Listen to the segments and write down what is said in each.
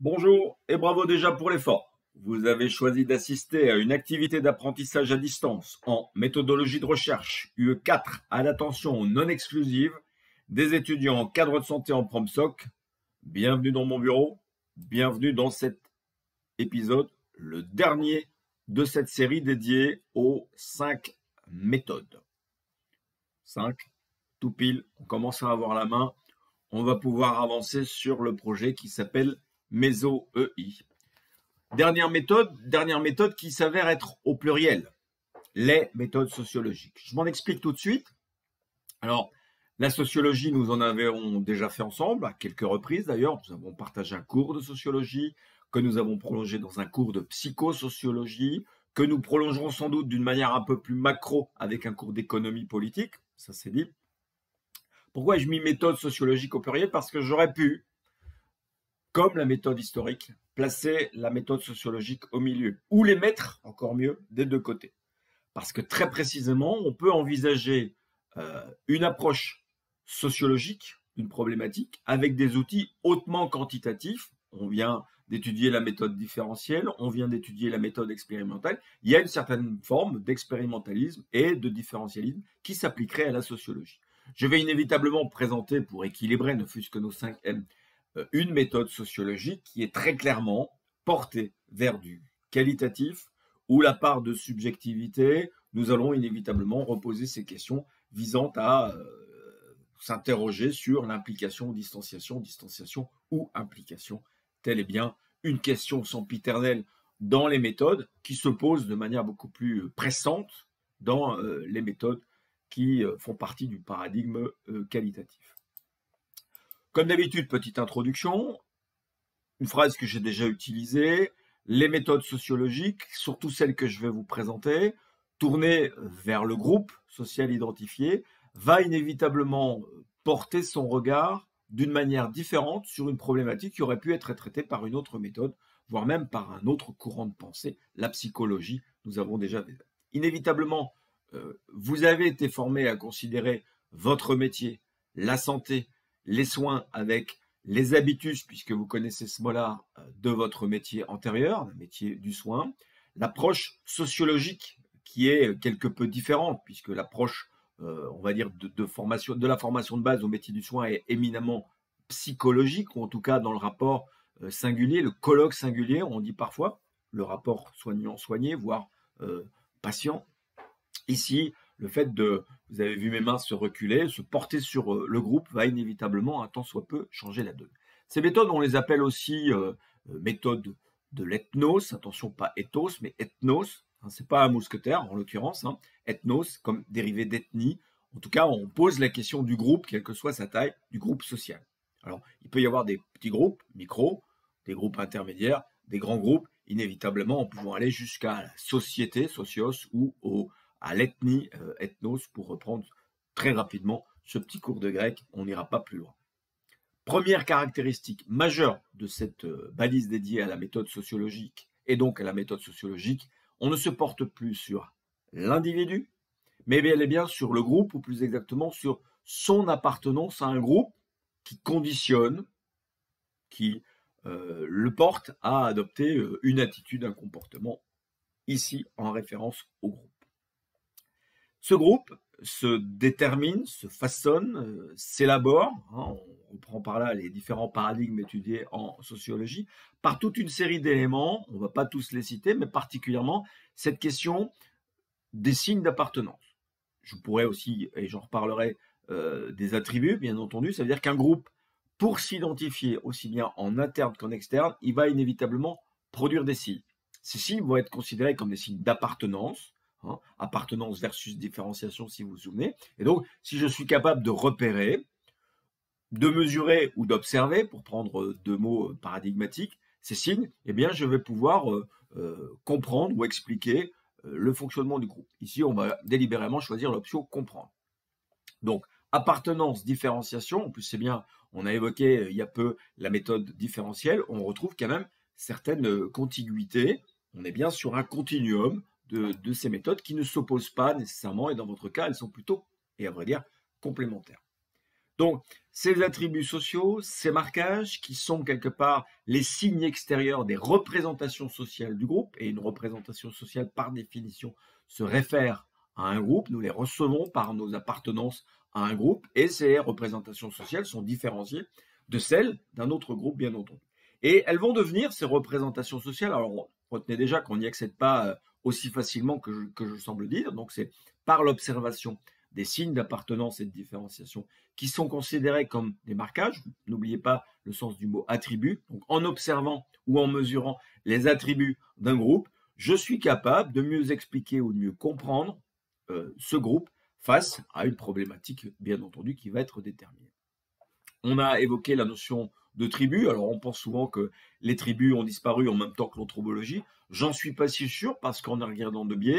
Bonjour et bravo déjà pour l'effort. Vous avez choisi d'assister à une activité d'apprentissage à distance en méthodologie de recherche UE4 à l'attention non exclusive des étudiants en cadre de santé en PromSoc. Bienvenue dans mon bureau, bienvenue dans cet épisode, le dernier de cette série dédiée aux 5 méthodes. 5, tout pile, on commence à avoir la main, on va pouvoir avancer sur le projet qui s'appelle Méso-EI. Dernière méthode qui s'avère être au pluriel, les méthodes sociologiques. Je m'en explique tout de suite. Alors, la sociologie, nous en avons déjà fait ensemble, à quelques reprises d'ailleurs. Nous avons partagé un cours de sociologie, que nous avons prolongé dans un cours de psychosociologie, que nous prolongerons sans doute d'une manière un peu plus macro avec un cours d'économie politique, ça c'est dit. Pourquoi ai-je mis méthode sociologique au pluriel? Parce que j'aurais pu, comme la méthode historique, placer la méthode sociologique au milieu, ou les mettre, encore mieux, des deux côtés. Parce que très précisément, on peut envisager une approche sociologique d'une problématique avec des outils hautement quantitatifs. On vient d'étudier la méthode différentielle, on vient d'étudier la méthode expérimentale. Il y a une certaine forme d'expérimentalisme et de différentialisme qui s'appliquerait à la sociologie. Je vais inévitablement présenter, pour équilibrer, ne fût-ce que nos 5 M, une méthode sociologique qui est très clairement portée vers du qualitatif, où la part de subjectivité, nous allons inévitablement reposer ces questions visant à s'interroger sur l'implication, distanciation ou implication. Telle est bien une question sempiternelle dans les méthodes qui se pose de manière beaucoup plus pressante dans les méthodes qui font partie du paradigme qualitatif. Comme d'habitude, petite introduction, une phrase que j'ai déjà utilisée, les méthodes sociologiques, surtout celles que je vais vous présenter, tournées vers le groupe social identifié, va inévitablement porter son regard d'une manière différente sur une problématique qui aurait pu être traitée par une autre méthode, voire même par un autre courant de pensée, la psychologie. Nous avons déjà vu. Inévitablement, vous avez été formé à considérer votre métier, la santé, les soins avec les habitus, puisque vous connaissez ce mot-là, de votre métier antérieur, le métier du soin, l'approche sociologique qui est quelque peu différente, puisque l'approche, on va dire, de la formation de base au métier du soin est éminemment psychologique, ou en tout cas dans le rapport singulier, le colloque singulier, on dit parfois, le rapport soignant-soigné, voire patient. Ici, le fait de, vous avez vu mes mains se reculer, se porter sur le groupe va inévitablement, un tant soit peu, changer la donne. Ces méthodes, on les appelle aussi méthodes de l'ethnos, attention pas ethos, mais ethnos, hein, c'est pas un mousquetaire en l'occurrence, hein, ethnos comme dérivé d'ethnie. En tout cas, on pose la question du groupe, quelle que soit sa taille, du groupe social. Alors, il peut y avoir des petits groupes, micros, des groupes intermédiaires, des grands groupes, inévitablement en pouvant aller jusqu'à la société, socios, ou à l'ethnie, ethnos, pour reprendre très rapidement ce petit cours de grec, on n'ira pas plus loin. Première caractéristique majeure de cette balise dédiée à la méthode sociologique, et donc à la méthode sociologique, on ne se porte plus sur l'individu, mais bel et bien sur le groupe, ou plus exactement sur son appartenance à un groupe qui conditionne, qui le porte à adopter une attitude, un comportement, ici en référence au groupe. Ce groupe se détermine, se façonne, s'élabore, hein, on reprend par là les différents paradigmes étudiés en sociologie, par toute une série d'éléments, on ne va pas tous les citer, mais particulièrement cette question des signes d'appartenance. Je pourrais aussi, et j'en reparlerai, des attributs, bien entendu, ça veut dire qu'un groupe, pour s'identifier aussi bien en interne qu'en externe, il va inévitablement produire des signes. Ces signes vont être considérés comme des signes d'appartenance, hein, appartenance versus différenciation si vous vous souvenez. Et donc, si je suis capable de repérer, de mesurer ou d'observer, pour prendre deux mots paradigmatiques, ces signes, eh bien, je vais pouvoir comprendre ou expliquer le fonctionnement du groupe. Ici, on va délibérément choisir l'option comprendre. Donc, appartenance, différenciation, en plus c'est bien, on a évoqué il y a peu la méthode différentielle, on retrouve quand même certaines contiguïtés, on est bien sur un continuum de ces méthodes qui ne s'opposent pas nécessairement, et dans votre cas, elles sont plutôt, et à vrai dire, complémentaires. Donc, ces attributs sociaux, ces marquages qui sont quelque part les signes extérieurs des représentations sociales du groupe, et une représentation sociale par définition se réfère à un groupe, nous les recevons par nos appartenances à un groupe, et ces représentations sociales sont différenciées de celles d'un autre groupe, bien entendu. Et elles vont devenir, ces représentations sociales, alors retenez déjà qu'on n'y accède pas aussi facilement que je semble dire, donc c'est par l'observation des signes d'appartenance et de différenciation qui sont considérés comme des marquages. N'oubliez pas le sens du mot attribut. Donc, en observant ou en mesurant les attributs d'un groupe, je suis capable de mieux expliquer ou de mieux comprendre ce groupe face à une problématique, bien entendu, qui va être déterminée. On a évoqué la notion de tribu. Alors, on pense souvent que les tribus ont disparu en même temps que l'anthropologie. J'en suis pas si sûr parce qu'en regardant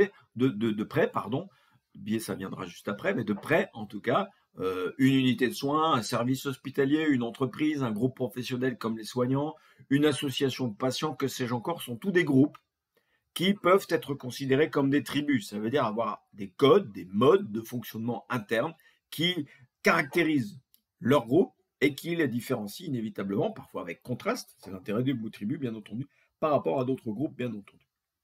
de près, biais ça viendra juste après, mais de près en tout cas, une unité de soins, un service hospitalier, une entreprise, un groupe professionnel comme les soignants, une association de patients, que sais-je encore, sont tous des groupes qui peuvent être considérés comme des tribus. Ça veut dire avoir des codes, des modes de fonctionnement internes qui caractérisent leur groupe et qui les différencient inévitablement, parfois avec contraste, c'est l'intérêt du mot tribu bien entendu, par rapport à d'autres groupes bien entendu.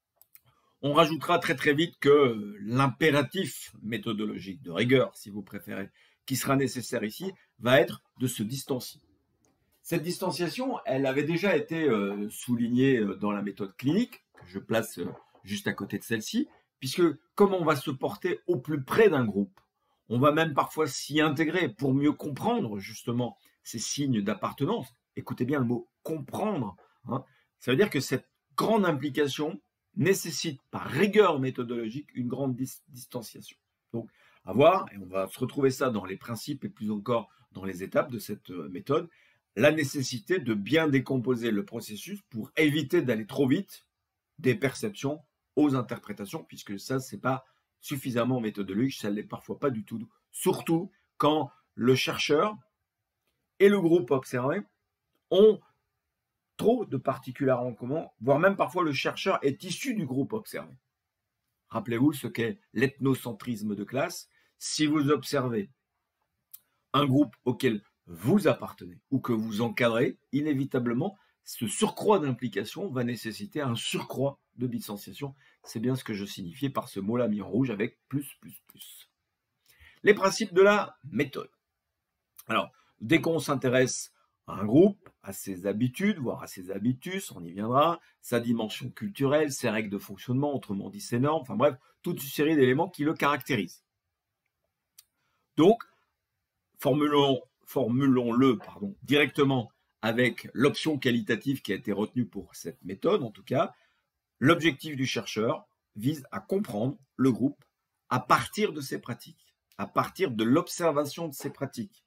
On rajoutera très très vite que l'impératif méthodologique de rigueur, si vous préférez, qui sera nécessaire ici, va être de se distancier. Cette distanciation, elle avait déjà été soulignée dans la méthode clinique, que je place juste à côté de celle-ci, puisque comme on va se porter au plus près d'un groupe, on va même parfois s'y intégrer pour mieux comprendre justement ces signes d'appartenance. Écoutez bien le mot comprendre, hein. Ça veut dire que cette grande implication nécessite par rigueur méthodologique une grande distanciation. Donc, à voir, et on va se retrouver ça dans les principes et plus encore dans les étapes de cette méthode, la nécessité de bien décomposer le processus pour éviter d'aller trop vite des perceptions aux interprétations, puisque ça, c'est pas suffisamment méthodologique, ça ne l'est parfois pas du tout, surtout quand le chercheur et le groupe observé ont trop de particularités en commun, voire même parfois le chercheur est issu du groupe observé. Rappelez-vous ce qu'est l'ethnocentrisme de classe. Si vous observez un groupe auquel vous appartenez ou que vous encadrez, inévitablement, ce surcroît d'implication va nécessiter un surcroît de distanciation. C'est bien ce que je signifiais par ce mot-là mis en rouge avec plus. Les principes de la méthode. Alors, dès qu'on s'intéresse à un groupe, à ses habitudes, voire à ses habitus, on y viendra, sa dimension culturelle, ses règles de fonctionnement, autrement dit ses normes, enfin bref, toute une série d'éléments qui le caractérisent. Donc, formulons-le directement avec l'option qualitative qui a été retenue pour cette méthode, en tout cas. L'objectif du chercheur vise à comprendre le groupe à partir de ses pratiques, à partir de l'observation de ses pratiques.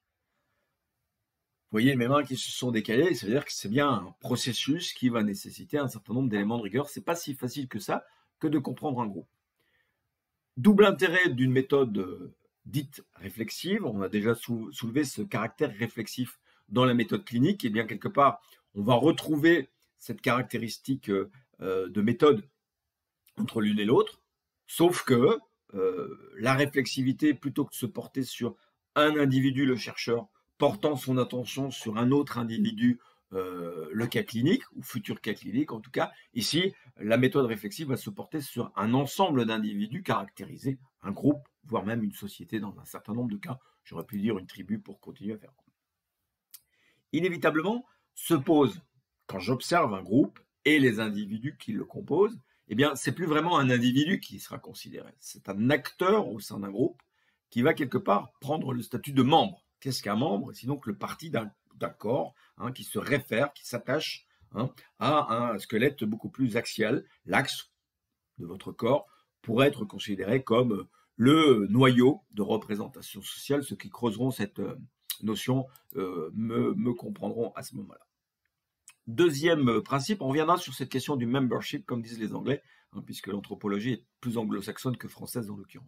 Vous voyez mes mains qui se sont décalées, ça veut dire que c'est bien un processus qui va nécessiter un certain nombre d'éléments de rigueur. C'est pas si facile que ça que de comprendre un groupe. Double intérêt d'une méthode dite réflexive. On a déjà soulevé ce caractère réflexif dans la méthode clinique. Et bien quelque part, on va retrouver cette caractéristique de méthode entre l'une et l'autre, sauf que la réflexivité, plutôt que de se porter sur un individu, le chercheur, portant son attention sur un autre individu, le cas clinique, ou futur cas clinique en tout cas. Ici, la méthode réflexive va se porter sur un ensemble d'individus caractérisés, un groupe, voire même une société dans un certain nombre de cas. J'aurais pu dire une tribu pour continuer à faire. Inévitablement, se pose, quand j'observe un groupe et les individus qui le composent, eh bien, c'est plus vraiment un individu qui sera considéré. C'est un acteur au sein d'un groupe qui va quelque part prendre le statut de membre. Qu'est-ce qu'un membre? C'est donc le parti d'un corps qui se réfère, qui s'attache à un squelette beaucoup plus axial. L'axe de votre corps pourrait être considéré comme le noyau de représentation sociale. Ceux qui creuseront cette notion me comprendront à ce moment-là. Deuxième principe, on reviendra sur cette question du membership, comme disent les Anglais, puisque l'anthropologie est plus anglo-saxonne que française en l'occurrence.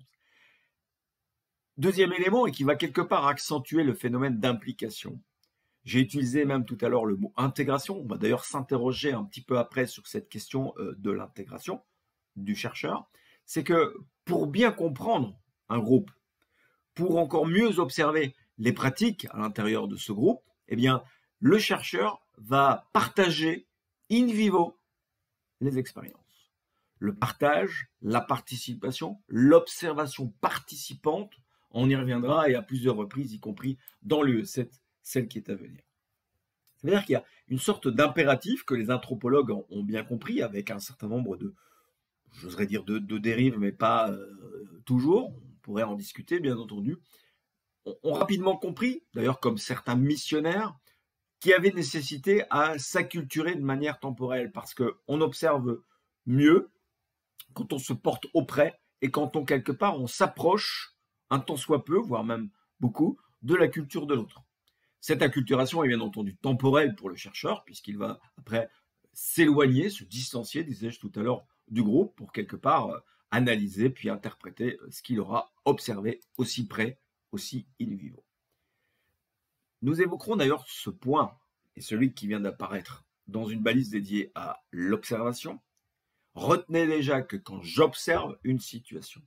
Deuxième élément, et qui va quelque part accentuer le phénomène d'implication. J'ai utilisé même tout à l'heure le mot intégration. On va d'ailleurs s'interroger un petit peu après sur cette question de l'intégration du chercheur. C'est que pour bien comprendre un groupe, pour encore mieux observer les pratiques à l'intérieur de ce groupe, eh bien, le chercheur va partager in vivo les expériences. Le partage, la participation, l'observation participante, on y reviendra et à plusieurs reprises, y compris dans l'UE7, celle qui est à venir. Ça veut dire qu'il y a une sorte d'impératif que les anthropologues ont bien compris, avec un certain nombre de, j'oserais dire de dérives, mais pas toujours, on pourrait en discuter bien entendu, ont rapidement compris, d'ailleurs comme certains missionnaires, qui avaient nécessité à s'acculturer de manière temporelle, parce qu'on observe mieux quand on se porte auprès et quand on, quelque part, on s'approche un tant soit peu, voire même beaucoup, de la culture de l'autre. Cette acculturation est bien entendu temporelle pour le chercheur, puisqu'il va après s'éloigner, se distancier, disais-je tout à l'heure, du groupe pour quelque part analyser puis interpréter ce qu'il aura observé aussi près, aussi in vivo. Nous évoquerons d'ailleurs ce point, et celui qui vient d'apparaître dans une balise dédiée à l'observation. Retenez déjà que quand j'observe une situation,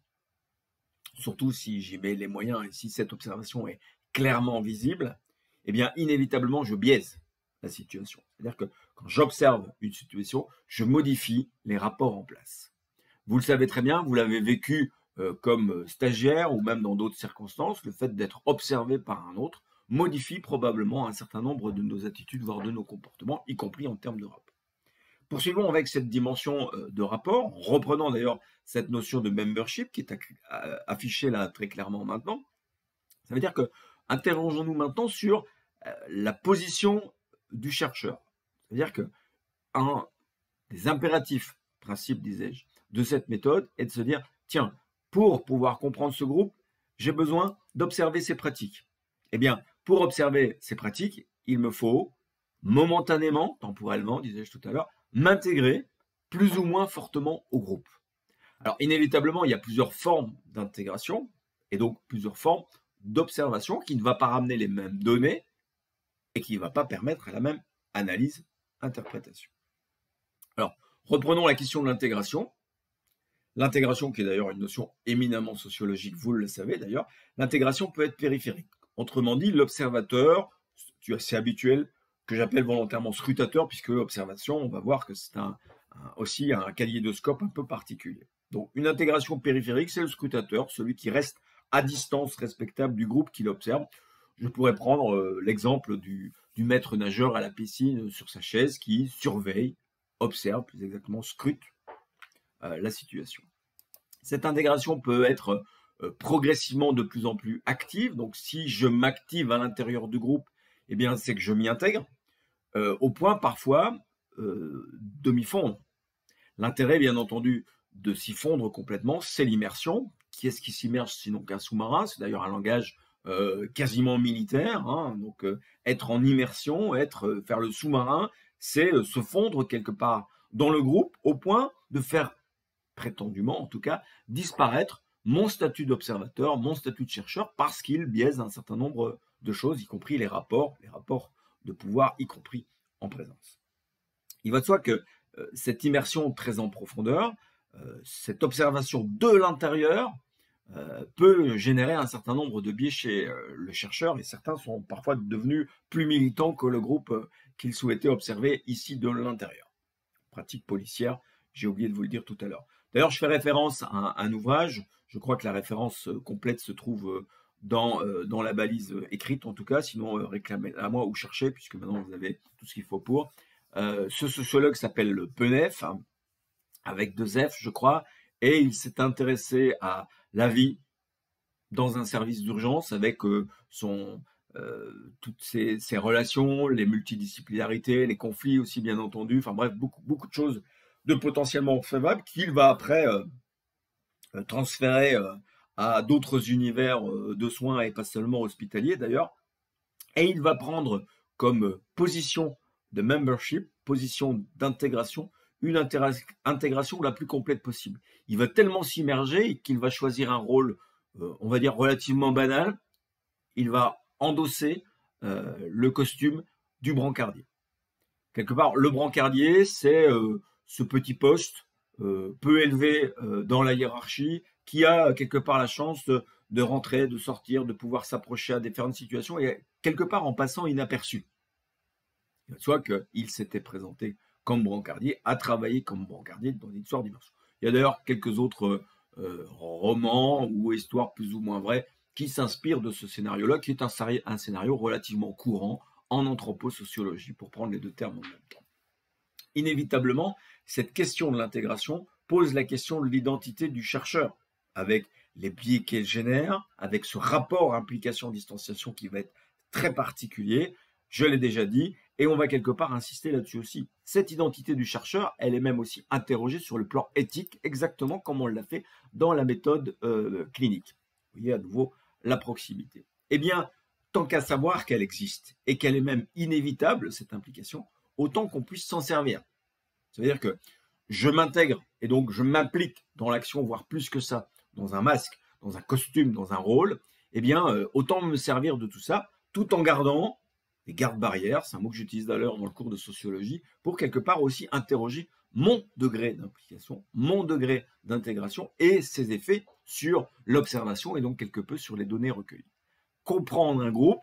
surtout si j'y mets les moyens et si cette observation est clairement visible, eh bien inévitablement je biaise la situation. C'est-à-dire que quand j'observe une situation, je modifie les rapports en place. Vous le savez très bien, vous l'avez vécu comme stagiaire ou même dans d'autres circonstances, le fait d'être observé par un autre modifie probablement un certain nombre de nos attitudes, voire de nos comportements, y compris en termes de rapport. Poursuivons avec cette dimension de rapport, en reprenant d'ailleurs cette notion de membership qui est affichée là très clairement maintenant. Ça veut dire que interrogeons-nous maintenant sur la position du chercheur. C'est-à-dire que un des impératifs, principe disais-je, de cette méthode est de se dire, tiens, pour pouvoir comprendre ce groupe, j'ai besoin d'observer ses pratiques. Eh bien, pour observer ces pratiques, il me faut momentanément, temporellement, disais-je tout à l'heure, m'intégrer plus ou moins fortement au groupe. Alors, inévitablement, il y a plusieurs formes d'intégration et donc plusieurs formes d'observation qui ne va pas ramener les mêmes données et qui ne va pas permettre à la même analyse, interprétation. Alors, reprenons la question de l'intégration. L'intégration, qui est d'ailleurs une notion éminemment sociologique, vous le savez d'ailleurs, l'intégration peut être périphérique. Autrement dit, l'observateur, c'est assez habituel, que j'appelle volontairement scrutateur, puisque l'observation, on va voir que c'est aussi un kaléidoscope un peu particulier. Donc, une intégration périphérique, c'est le scrutateur, celui qui reste à distance respectable du groupe qui l'observe. Je pourrais prendre l'exemple du maître nageur à la piscine sur sa chaise qui surveille, observe, plus exactement scrute la situation. Cette intégration peut être progressivement de plus en plus active. Donc, si je m'active à l'intérieur du groupe, eh bien, c'est que je m'y intègre, au point parfois de m'y fondre. L'intérêt, bien entendu, de s'y fondre complètement, c'est l'immersion. Qui est-ce qui s'immerge sinon qu'un sous-marin? C'est d'ailleurs un langage quasiment militaire. Hein. Donc, être en immersion, faire le sous-marin, c'est se fondre quelque part dans le groupe, au point de faire, prétendument en tout cas, disparaître mon statut d'observateur, mon statut de chercheur, parce qu'il biaise un certain nombre de choses, y compris les rapports de pouvoir, y compris en présence. Il va de soi que cette immersion très en profondeur, cette observation de l'intérieur, peut générer un certain nombre de biais chez le chercheur, et certains sont parfois devenus plus militants que le groupe qu'ils souhaitaient observer ici de l'intérieur. Pratique policière, j'ai oublié de vous le dire tout à l'heure. D'ailleurs, je fais référence à un ouvrage, je crois que la référence complète se trouve dans la balise écrite en tout cas, sinon réclamez-la à moi ou cherchez, puisque maintenant vous avez tout ce qu'il faut pour. Ce sociologue s'appelle Penef, hein, avec 2 F je crois, et il s'est intéressé à la vie dans un service d'urgence avec toutes ces relations, les multidisciplinarités, les conflits aussi bien entendu, enfin bref, beaucoup de choses de potentiellement observables qu'il va après transférer à d'autres univers de soins et pas seulement hospitaliers d'ailleurs, et il va prendre comme position de membership, position d'intégration, une intégration la plus complète possible. Il va tellement s'immerger qu'il va choisir un rôle, on va dire, relativement banal. Il va endosser le costume du brancardier. Quelque part, le brancardier, c'est ce petit poste peu élevé dans la hiérarchie qui a quelque part la chance de rentrer, de sortir, de pouvoir s'approcher à différentes situations et quelque part en passant inaperçu. Il va de soi qu'il s'était présenté comme brancardier, a travaillé comme brancardier dans l'histoire d'Immersion. Il y a d'ailleurs quelques autres romans ou histoires plus ou moins vraies qui s'inspirent de ce scénario-là, qui est un scénario relativement courant en anthroposociologie, pour prendre les deux termes en même temps. Inévitablement, cette question de l'intégration pose la question de l'identité du chercheur, avec les biais qu'elle génère, avec ce rapport implication-distanciation qui va être très particulier, je l'ai déjà dit, et on va quelque part insister là-dessus aussi. Cette identité du chercheur, elle est même aussi interrogée sur le plan éthique, exactement comme on l'a fait dans la méthode clinique. Vous voyez à nouveau la proximité. Eh bien, tant qu'à savoir qu'elle existe et qu'elle est même inévitable, cette implication, autant qu'on puisse s'en servir. C'est-à-dire que je m'intègre et donc je m'implique dans l'action, voire plus que ça, dans un masque, dans un costume, dans un rôle, eh bien, autant me servir de tout ça, tout en gardant les gardes-barrières, c'est un mot que j'utilise d'ailleurs dans le cours de sociologie, pour quelque part aussi interroger mon degré d'implication, mon degré d'intégration et ses effets sur l'observation et donc quelque peu sur les données recueillies. Comprendre un groupe,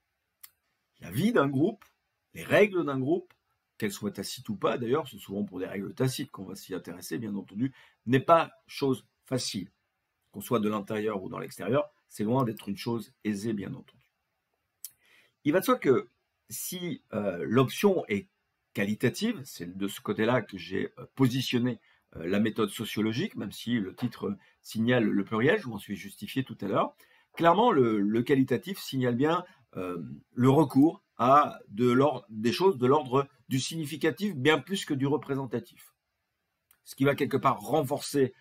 la vie d'un groupe, les règles d'un groupe, qu'elles soient tacites ou pas, d'ailleurs, c'est souvent pour des règles tacites qu'on va s'y intéresser, bien entendu, n'est pas chose facile. Qu'on soit de l'intérieur ou dans l'extérieur, c'est loin d'être une chose aisée, bien entendu. Il va de soi que si l'option est qualitative, c'est de ce côté-là que j'ai positionné la méthode sociologique, même si le titre signale le pluriel, je m'en suis justifié tout à l'heure. Clairement, le qualitatif signale bien le recours à des choses de l'ordre du significatif bien plus que du représentatif. Ce qui va quelque part renforcer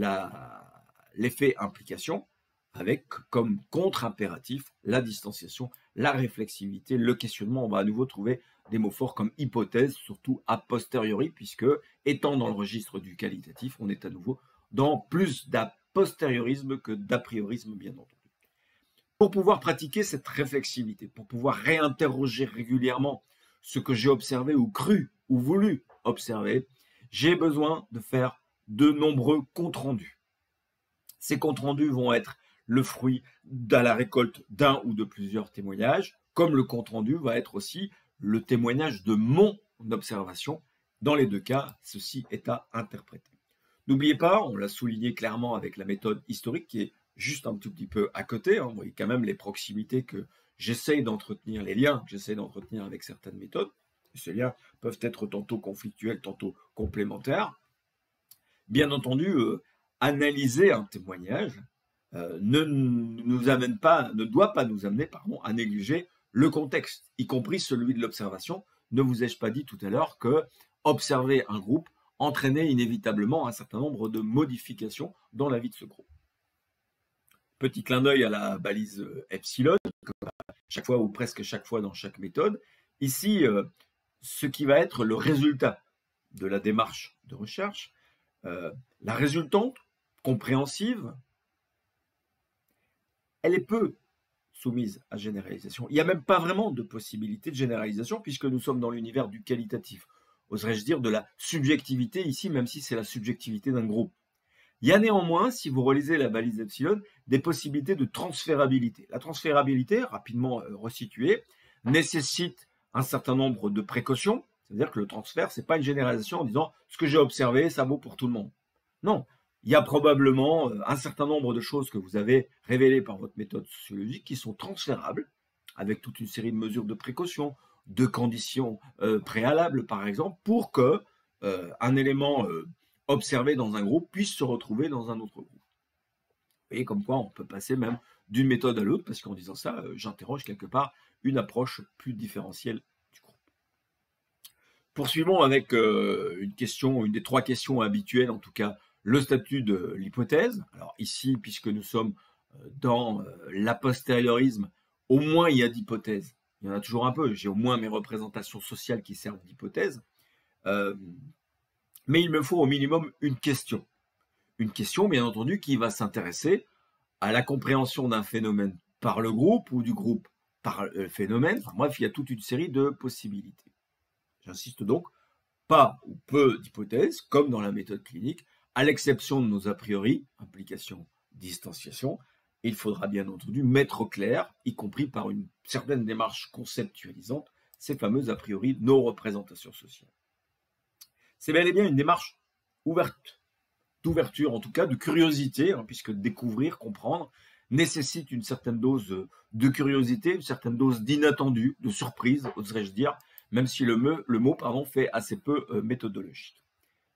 l'effet implication avec comme contre-impératif la distanciation, la réflexivité, le questionnement. On va à nouveau trouver des mots forts comme hypothèse, surtout a posteriori, puisque étant dans le registre du qualitatif, on est à nouveau dans plus d'a postériorisme que d'a priorisme, bien entendu. Pour pouvoir pratiquer cette réflexivité, pour pouvoir réinterroger régulièrement ce que j'ai observé ou cru ou voulu observer, j'ai besoin de faire de nombreux comptes rendus. Ces comptes rendus vont être le fruit de la récolte d'un ou de plusieurs témoignages, comme le compte rendu va être aussi le témoignage de mon observation. Dans les deux cas, ceci est à interpréter. N'oubliez pas, on l'a souligné clairement avec la méthode historique qui est juste un tout petit peu à côté. Vous voyez quand même les proximités que j'essaye d'entretenir, les liens que j'essaye d'entretenir avec certaines méthodes. Et ces liens peuvent être tantôt conflictuels, tantôt complémentaires. Bien entendu, analyser un témoignage ne doit pas nous amener à négliger le contexte, y compris celui de l'observation. Ne vous ai-je pas dit tout à l'heure que observer un groupe entraînait inévitablement un certain nombre de modifications dans la vie de ce groupe. Petit clin d'œil à la balise epsilon, chaque fois ou presque chaque fois dans chaque méthode. Ici, ce qui va être le résultat de la démarche de recherche, la résultante compréhensive, elle est peu soumise à généralisation. Il n'y a même pas vraiment de possibilité de généralisation puisque nous sommes dans l'univers du qualitatif. Oserais-je dire de la subjectivité ici, même si c'est la subjectivité d'un groupe. Il y a néanmoins, si vous relisez la balise epsilon, des possibilités de transférabilité. La transférabilité, rapidement resituée, nécessite un certain nombre de précautions. C'est-à-dire que le transfert, ce n'est pas une généralisation en disant « ce que j'ai observé, ça vaut pour tout le monde ». Non, il y a probablement un certain nombre de choses que vous avez révélées par votre méthode sociologique qui sont transférables, avec toute une série de mesures de précaution, de conditions préalables, par exemple, pour que un élément observé dans un groupe puisse se retrouver dans un autre groupe. Vous voyez comme quoi on peut passer même d'une méthode à l'autre, parce qu'en disant ça, j'interroge quelque part une approche plus différentielle du groupe. Poursuivons avec une des trois questions habituelles, en tout cas, le statut de l'hypothèse. Alors ici, puisque nous sommes dans l'apostériorisme, au moins il y a d'hypothèses. Il y en a toujours un peu. J'ai au moins mes représentations sociales qui servent d'hypothèse. Mais il me faut au minimum une question. Une question, bien entendu, qui va s'intéresser à la compréhension d'un phénomène par le groupe ou du groupe par le phénomène. Enfin, bref, il y a toute une série de possibilités. J'insiste donc, pas ou peu d'hypothèses, comme dans la méthode clinique, à l'exception de nos a priori, implication, distanciation, il faudra bien entendu mettre au clair, y compris par une certaine démarche conceptualisante, ces fameuses a priori nos représentations sociales. C'est bel et bien une démarche ouverte, d'ouverture en tout cas, de curiosité, hein, puisque découvrir, comprendre, nécessite une certaine dose de curiosité, une certaine dose d'inattendu, de surprise, oserais-je dire, même si le mot fait assez peu méthodologique.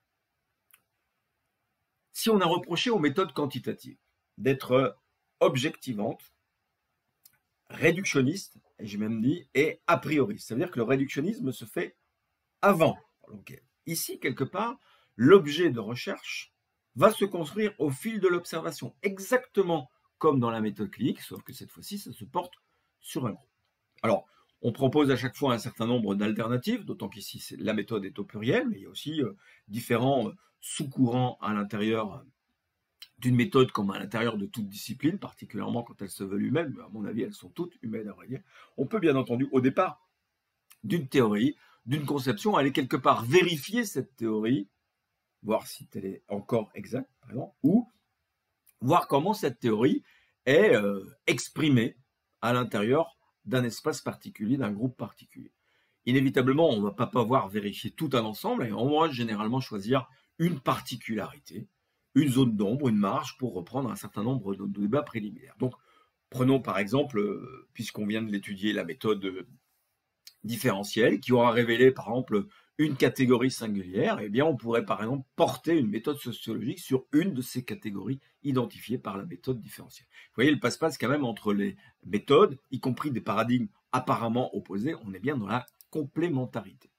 Si on a reproché aux méthodes quantitatives d'être objectivantes, réductionnistes, et j'ai même dit, et a priori, ça veut dire que le réductionnisme se fait avant. Donc, ici, quelque part, l'objet de recherche va se construire au fil de l'observation, exactement comme dans la méthode clinique, sauf que cette fois-ci, ça se porte sur un groupe. Alors, on propose à chaque fois un certain nombre d'alternatives, d'autant qu'ici, la méthode est au pluriel, mais il y a aussi différents sous-courants à l'intérieur d'une méthode comme à l'intérieur de toute discipline, particulièrement quand elles se veulent humaines, mais à mon avis, elles sont toutes humaines à vrai dire. On peut bien entendu, au départ d'une théorie, d'une conception, aller quelque part vérifier cette théorie, voir si elle est encore exacte, par exemple, ou voir comment cette théorie est exprimée à l'intérieur d'un espace particulier, d'un groupe particulier. Inévitablement, on ne va pas pouvoir vérifier tout un ensemble, et on va généralement choisir une particularité, une zone d'ombre, une marge, pour reprendre un certain nombre de débats préliminaires. Donc, prenons par exemple, puisqu'on vient de l'étudier, la méthode différentielle, qui aura révélé par exemple une catégorie singulière, eh bien on pourrait par exemple porter une méthode sociologique sur une de ces catégories identifiées par la méthode différentielle. Vous voyez le passe-passe quand même entre les méthodes, y compris des paradigmes apparemment opposés, on est bien dans la complémentarité.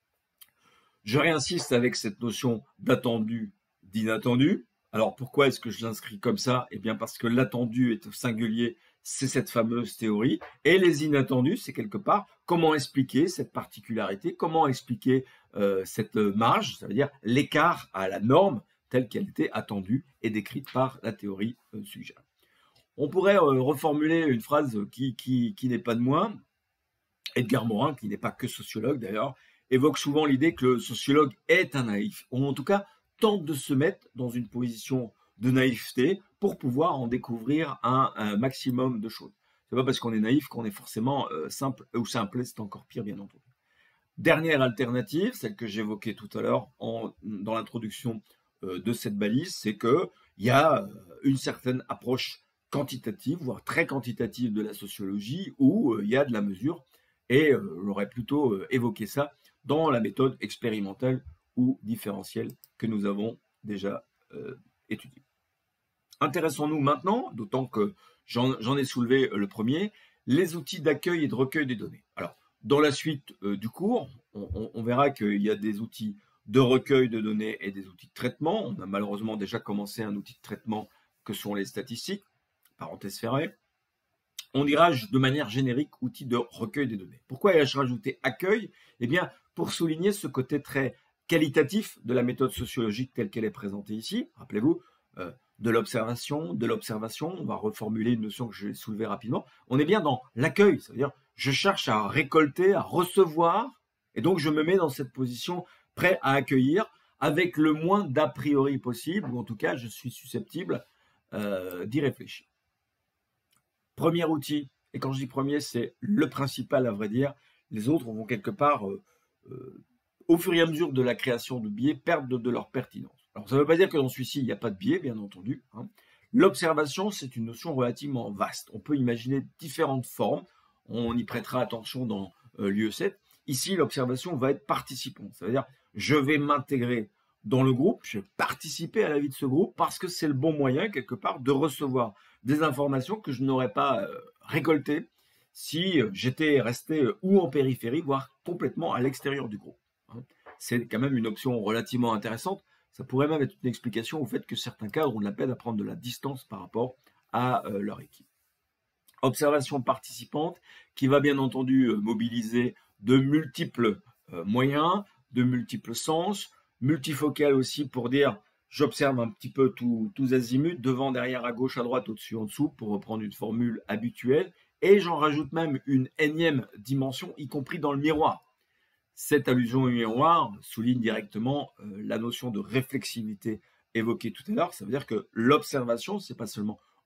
Je réinsiste avec cette notion d'attendu, d'inattendu. Alors pourquoi est-ce que je l'inscris comme ça? Eh bien parce que l'attendu est au singulier, c'est cette fameuse théorie, et les inattendus, c'est quelque part comment expliquer cette particularité, comment expliquer cette marge, ça veut dire l'écart à la norme telle qu'elle était attendue et décrite par la théorie suggérée. On pourrait reformuler une phrase qui n'est pas de moi. Edgar Morin, qui n'est pas que sociologue d'ailleurs, évoque souvent l'idée que le sociologue est un naïf, ou en tout cas tente de se mettre dans une position de naïveté pour pouvoir en découvrir un maximum de choses. C'est pas parce qu'on est naïf qu'on est forcément simple ou simple, c'est encore pire bien entendu. Dernière alternative, celle que j'évoquais tout à l'heure dans l'introduction de cette balise, c'est qu'il y a une certaine approche quantitative, voire très quantitative de la sociologie, où il y a de la mesure, et j'aurais plutôt évoqué ça dans la méthode expérimentale ou différentielle que nous avons déjà étudiée. Intéressons-nous maintenant, d'autant que j'en ai soulevé le premier, les outils d'accueil et de recueil des données. Alors, dans la suite du cours, on verra qu'il y a des outils de recueil de données et des outils de traitement. On a malheureusement déjà commencé un outil de traitement que sont les statistiques, parenthèse fermée. On dira de manière générique outil de recueil des données. Pourquoi ai-je rajouté accueil? Eh bien, pour souligner ce côté très qualitatif de la méthode sociologique telle qu'elle est présentée ici. Rappelez-vous, de l'observation, on va reformuler une notion que je vais soulever rapidement. On est bien dans l'accueil, c'est-à-dire je cherche à récolter, à recevoir, et donc je me mets dans cette position prêt à accueillir avec le moins d'a priori possible, ou en tout cas je suis susceptible d'y réfléchir. Premier outil, et quand je dis premier, c'est le principal à vrai dire, les autres vont quelque part, au fur et à mesure de la création de biais, perdre de leur pertinence. Alors ça ne veut pas dire que dans celui-ci, il n'y a pas de biais, bien entendu. Hein. L'observation, c'est une notion relativement vaste. On peut imaginer différentes formes, on y prêtera attention dans l'UE7. Ici, l'observation va être participante, ça veut dire je vais m'intégrer dans le groupe, je vais participer à la vie de ce groupe parce que c'est le bon moyen, quelque part, de recevoir des informations que je n'aurais pas récoltées si j'étais resté ou en périphérie, voire complètement à l'extérieur du groupe. Hein. C'est quand même une option relativement intéressante. Ça pourrait même être une explication au fait que certains cadres ont de la peine à prendre de la distance par rapport à leur équipe. Observation participante qui va bien entendu mobiliser de multiples moyens, de multiples sens, multifocale aussi pour dire j'observe un petit peu tous azimuts, devant, derrière, à gauche, à droite, au-dessus, en dessous, pour reprendre une formule habituelle, et j'en rajoute même une énième dimension, y compris dans le miroir. Cette allusion au miroir souligne directement la notion de réflexivité évoquée tout à l'heure, ça veut dire que l'observation, c'est pas seulement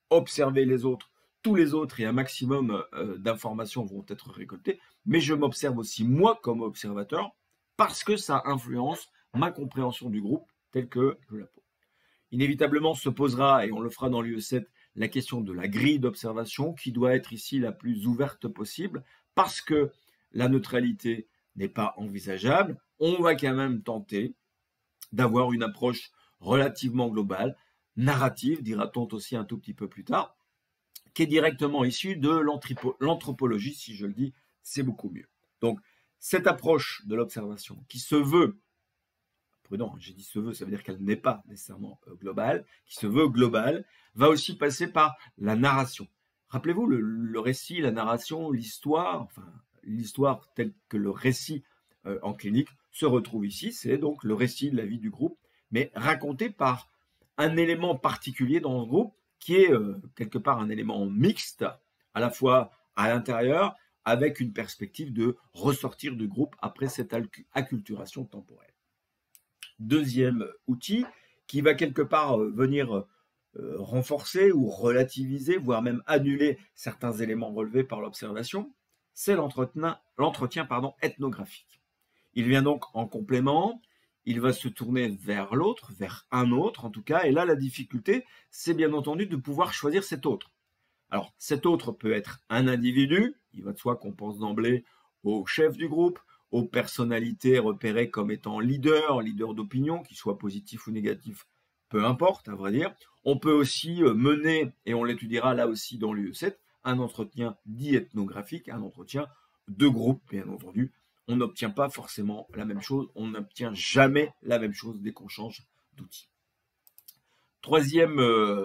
observer les autres, tous les autres, et un maximum d'informations vont être récoltées, mais je m'observe aussi moi comme observateur, parce que ça influence ma compréhension du groupe tel que je la pose. Inévitablement se posera, et on le fera dans l'UE7, la question de la grille d'observation qui doit être ici la plus ouverte possible parce que la neutralité n'est pas envisageable. On va quand même tenter d'avoir une approche relativement globale, narrative, dira-t-on aussi un tout petit peu plus tard, qui est directement issue de l'anthropologie, si je le dis, c'est beaucoup mieux. Donc, cette approche de l'observation qui se veut, prudent, j'ai dit se veut, ça veut dire qu'elle n'est pas nécessairement globale, qui se veut globale, va aussi passer par la narration. Rappelez-vous, le récit, la narration, l'histoire, enfin, l'histoire telle que le récit en clinique se retrouve ici, c'est donc le récit de la vie du groupe, mais raconté par un élément particulier dans le groupe qui est quelque part un élément mixte, à la fois à l'intérieur, avec une perspective de ressortir du groupe après cette acculturation temporelle. Deuxième outil qui va quelque part venir renforcer ou relativiser, voire même annuler certains éléments relevés par l'observation, c'est l'entretien ethnographique. Il vient donc en complément, il va se tourner vers l'autre, vers un autre en tout cas, et là la difficulté, c'est bien entendu de pouvoir choisir cet autre. Alors cet autre peut être un individu, il va de soi qu'on pense d'emblée au chef du groupe, aux personnalités repérées comme étant leader d'opinion, qu'il soit positif ou négatif, peu importe, à vrai dire. On peut aussi mener, et on l'étudiera là aussi dans l'UE7, un entretien dit ethnographique, un entretien de groupe, bien entendu. On n'obtient pas forcément la même chose, on n'obtient jamais la même chose dès qu'on change d'outil. Troisième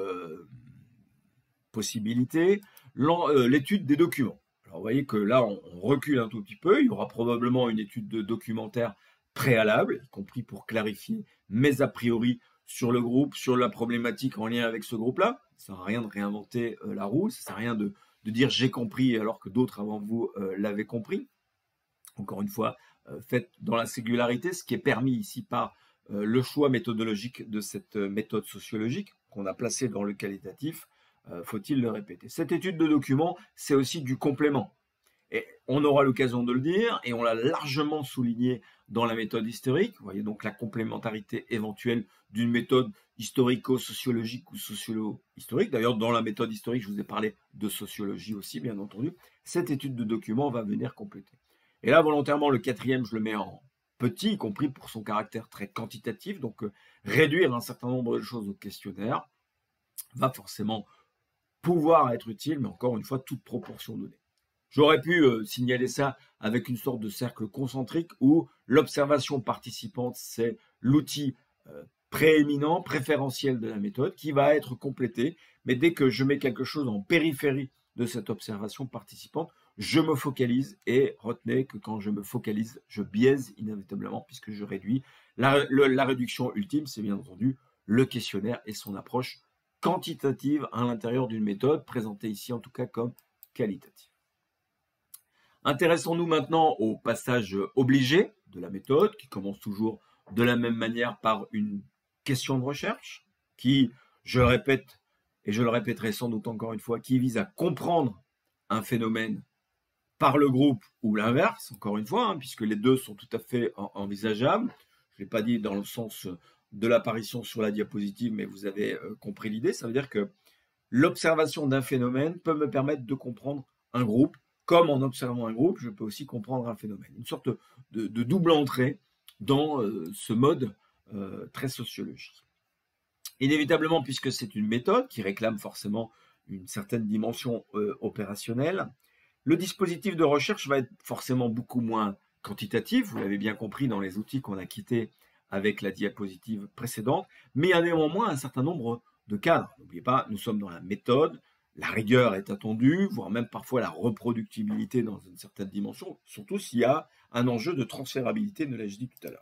possibilité, l'étude des documents. Alors vous voyez que là, on recule un tout petit peu. Il y aura probablement une étude de documentaire préalable, y compris pour clarifier mes a priori sur le groupe, sur la problématique en lien avec ce groupe-là. Ça ne sert à rien de réinventer la roue, ça ne sert à rien de dire j'ai compris alors que d'autres avant vous l'avaient compris. Encore une fois, faites dans la singularité, ce qui est permis ici par le choix méthodologique de cette méthode sociologique qu'on a placée dans le qualitatif. Faut-il le répéter? Cette étude de documents, c'est aussi du complément. Et on aura l'occasion de le dire, et on l'a largement souligné dans la méthode historique. Vous voyez donc la complémentarité éventuelle d'une méthode historico-sociologique ou sociolo-historique. D'ailleurs, dans la méthode historique, je vous ai parlé de sociologie aussi, bien entendu. Cette étude de documents va venir compléter. Et là, volontairement, le quatrième, je le mets en petit, y compris pour son caractère très quantitatif. Donc, réduire un certain nombre de choses au questionnaire va forcément pouvoir être utile, mais encore une fois, toute proportion donnée. J'aurais pu signaler ça avec une sorte de cercle concentrique où l'observation participante, c'est l'outil prééminent, préférentiel de la méthode qui va être complété, mais dès que je mets quelque chose en périphérie de cette observation participante, je me focalise, et retenez que quand je me focalise, je biaise inévitablement puisque je réduis. La réduction ultime, c'est bien entendu le questionnaire et son approche quantitative à l'intérieur d'une méthode, présentée ici en tout cas comme qualitative. Intéressons-nous maintenant au passage obligé de la méthode, qui commence toujours de la même manière par une question de recherche, qui, je le répète, et je le répéterai sans doute encore une fois, qui vise à comprendre un phénomène par le groupe ou l'inverse, encore une fois, puisque les deux sont tout à fait envisageables. Je ne l'ai pas dit dans le sens de l'apparition sur la diapositive, mais vous avez compris l'idée. Ça veut dire que l'observation d'un phénomène peut me permettre de comprendre un groupe, comme en observant un groupe, je peux aussi comprendre un phénomène. Une sorte de double entrée dans ce mode très sociologique. Inévitablement, puisque c'est une méthode qui réclame forcément une certaine dimension opérationnelle, le dispositif de recherche va être forcément beaucoup moins quantitatif, vous l'avez bien compris dans les outils qu'on a quittés avec la diapositive précédente, mais il y a néanmoins un certain nombre de cadres. N'oubliez pas, nous sommes dans la méthode, la rigueur est attendue, voire même parfois la reproductibilité dans une certaine dimension, surtout s'il y a un enjeu de transférabilité, ne l'ai-je dit tout à l'heure.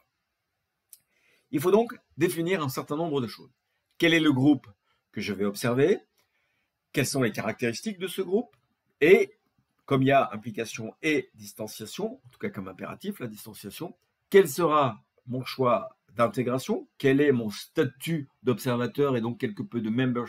Il faut donc définir un certain nombre de choses. Quel est le groupe que je vais observer? Quelles sont les caractéristiques de ce groupe? Et comme il y a implication et distanciation, en tout cas comme impératif, la distanciation, quel sera mon choix d'intégration? Quel est mon statut d'observateur et donc quelque peu de membership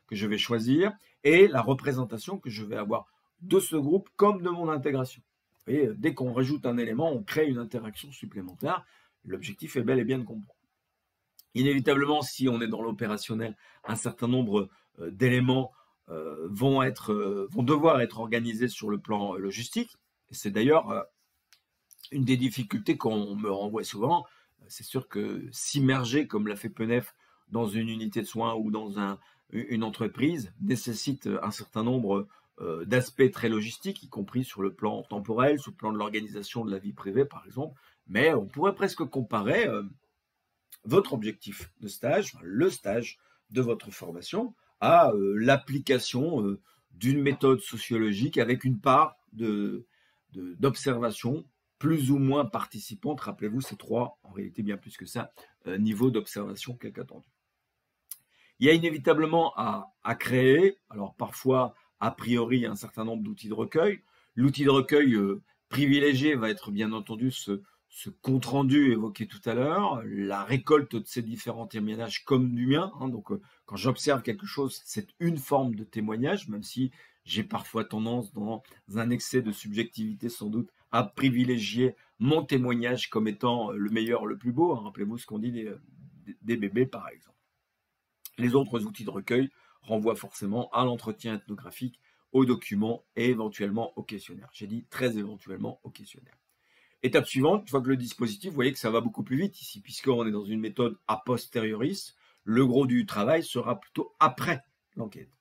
que je vais choisir et la représentation que je vais avoir de ce groupe comme de mon intégration. Vous voyez, dès qu'on rajoute un élément, on crée une interaction supplémentaire. L'objectif est bel et bien de comprendre. Inévitablement, si on est dans l'opérationnel, un certain nombre d'éléments vont devoir être organisés sur le plan logistique. Et c'est d'ailleurs une des difficultés qu'on me renvoie souvent. C'est sûr que s'immerger, comme l'a fait Penef, dans une unité de soins ou dans une entreprise, nécessite un certain nombre d'aspects très logistiques, y compris sur le plan temporel, sur le plan de l'organisation de la vie privée, par exemple. Mais on pourrait presque comparer votre objectif de stage, le stage de votre formation, à l'application d'une méthode sociologique avec une part d'observation plus ou moins participante. Rappelez-vous, c'est 3, en réalité bien plus que ça, niveaux d'observation qu'attendu. Il y a inévitablement à créer, alors parfois a priori un certain nombre d'outils de recueil. L'outil de recueil privilégié va être bien entendu ce compte-rendu évoqué tout à l'heure, la récolte de ces différents témoignages comme du mien. Donc, quand j'observe quelque chose, c'est une forme de témoignage, même si j'ai parfois tendance, dans un excès de subjectivité sans doute, à privilégier mon témoignage comme étant le meilleur, le plus beau. Rappelez-vous ce qu'on dit des bébés, par exemple. Les autres outils de recueil renvoient forcément à l'entretien ethnographique, aux documents et éventuellement au questionnaire. J'ai dit très éventuellement au questionnaire. Étape suivante, une fois que le dispositif, vous voyez que ça va beaucoup plus vite ici, puisqu'on est dans une méthode a posterioris, le gros du travail sera plutôt après l'enquête.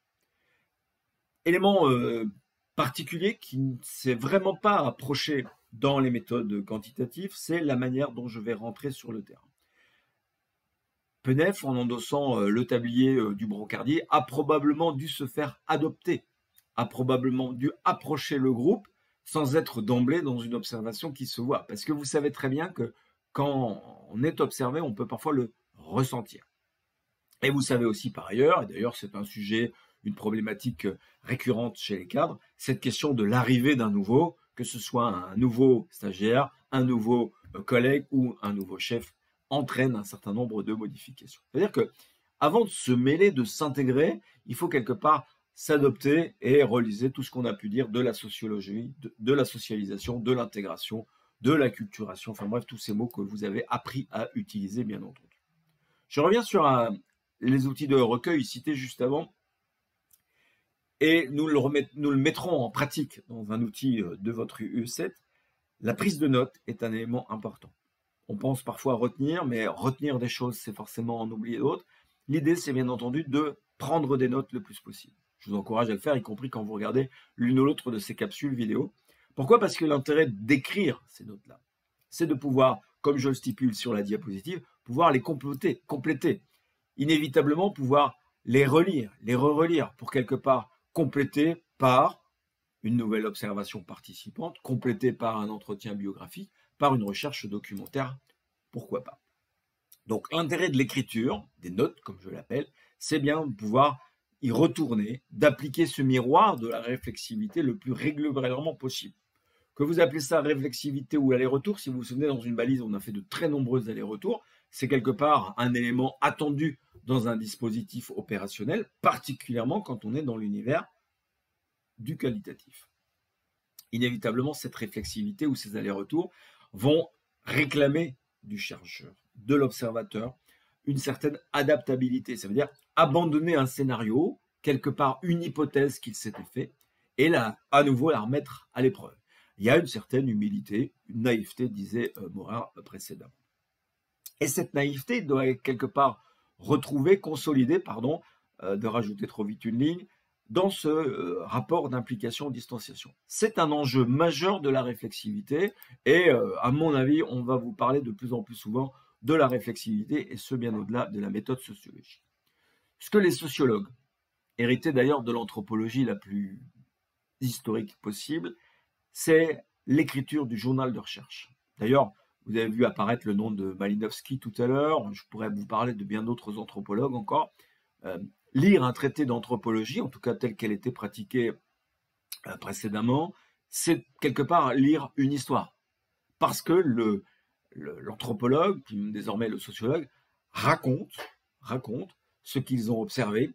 Élément particulier qui ne s'est vraiment pas approché dans les méthodes quantitatives, c'est la manière dont je vais rentrer sur le terrain. Penef, en endossant le tablier du brancardier, a probablement dû se faire adopter, a probablement dû approcher le groupe sans être d'emblée dans une observation qui se voit. Parce que vous savez très bien que quand on est observé, on peut parfois le ressentir. Et vous savez aussi par ailleurs, et d'ailleurs c'est un sujet, une problématique récurrente chez les cadres, cette question de l'arrivée d'un nouveau, que ce soit un nouveau stagiaire, un nouveau collègue ou un nouveau chef, entraîne un certain nombre de modifications. C'est-à-dire que avant de se mêler, de s'intégrer, il faut quelque part s'adopter et reliser tout ce qu'on a pu dire de la sociologie, de la socialisation, de l'intégration, de l'acculturation, enfin bref, tous ces mots que vous avez appris à utiliser, bien entendu. Je reviens sur les outils de recueil cités juste avant, et nous le mettrons en pratique dans un outil de votre UE7. La prise de notes est un élément important. On pense parfois retenir, mais retenir des choses, c'est forcément en oublier d'autres. L'idée, c'est bien entendu de prendre des notes le plus possible. Je vous encourage à le faire, y compris quand vous regardez l'une ou l'autre de ces capsules vidéo. Pourquoi ? Parce que l'intérêt d'écrire ces notes-là, c'est de pouvoir, comme je le stipule sur la diapositive, pouvoir les compléter. Inévitablement, pouvoir les relire, les re-relire, pour quelque part compléter par une nouvelle observation participante, complétée par un entretien biographique, par une recherche documentaire, pourquoi pas. Donc l'intérêt de l'écriture, des notes comme je l'appelle, c'est bien de pouvoir y retourner, d'appliquer ce miroir de la réflexivité le plus régulièrement possible. Que vous appelez ça réflexivité ou aller-retour, si vous vous souvenez, dans une balise, on a fait de très nombreux allers-retours, c'est quelque part un élément attendu dans un dispositif opérationnel, particulièrement quand on est dans l'univers du qualitatif. Inévitablement, cette réflexivité ou ces allers-retours vont réclamer du chercheur, de l'observateur, une certaine adaptabilité. Ça veut dire abandonner un scénario, quelque part une hypothèse qu'il s'était fait, et là, à nouveau, la remettre à l'épreuve. Il y a une certaine humilité, une naïveté, disait Morin précédemment. Et cette naïveté doit être quelque part retrouvée, consolidée, de rajouter trop vite une ligne, dans ce rapport d'implication-distanciation. C'est un enjeu majeur de la réflexivité et à mon avis, on va vous parler de plus en plus souvent de la réflexivité et ce bien au-delà de la méthode sociologique. Ce que les sociologues, hérités d'ailleurs de l'anthropologie la plus historique possible, c'est l'écriture du journal de recherche. D'ailleurs, vous avez vu apparaître le nom de Malinowski tout à l'heure, je pourrais vous parler de bien d'autres anthropologues encore. Lire un traité d'anthropologie, en tout cas tel qu'elle était pratiquée précédemment, c'est quelque part lire une histoire. Parce que l'anthropologue, puis désormais le sociologue, raconte ce qu'ils ont observé,